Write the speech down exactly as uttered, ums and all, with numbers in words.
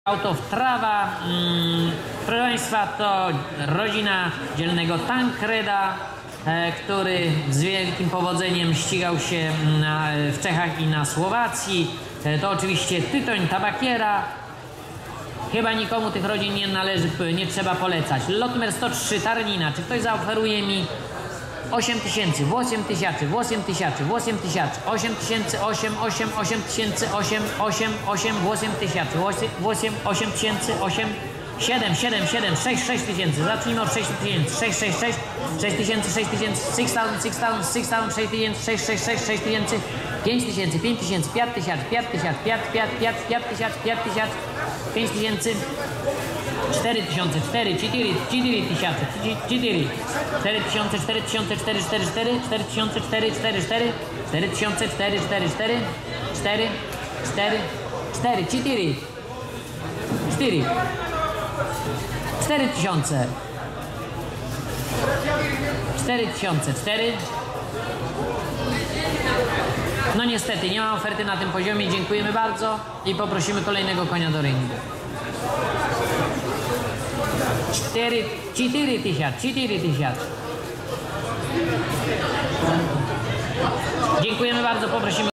Autowtrawa, mm, proszę Państwa, to rodzina dzielnego Tankreda, e, który z wielkim powodzeniem ścigał się na, w Czechach i na Słowacji. E, to oczywiście tytoń tabakiera. Chyba nikomu tych rodzin nie należy, nie trzeba polecać. Lot numer sto trzy, Tarnina. Czy ktoś zaoferuje mi osiem tysięcy, osiem tysięcy, osiem tysięcy, osiem tysięcy, osiem tysięcy, osiem, osiem, osiem tysięcy, osiem, osiem, osiem, osiem tysięcy, osiem, osiem tysięcy, osiem, siedem, siedem, siedem, sześć, sześć tysięcy. Zacznijmy od sześć tysięcy, sześć, sześć, sześć, sześć tysięcy, sześć tysięcy, six thousand, six thousand, six thousand, sześć tysięcy, sześć, sześć, sześć, sześć tysięcy, pięć tysięcy, pięć tysięcy, pięć tysięcy, pięć tysięcy, pięć, pięć, pięć, pięć tysięcy, pięć tysięcy, pięć tysięcy, cztery tysiące, cztery, cztery, cztery tysiące, cztery, cztery tysiące, cztery tysiące, cztery, cztery, cztery, cztery tysiące, cztery, cztery, cztery, cztery tysiące, cztery, cztery, cztery, cztery, cztery, cztery, cztery, cztery, cztery tysiące, cztery tysiące, cztery. No niestety, nie ma oferty na tym poziomie, dziękujemy bardzo i poprosimy kolejnego konia do ringu. Cztery, cztery tysiące, cztery tysiące. Dziękujemy bardzo, poprosimy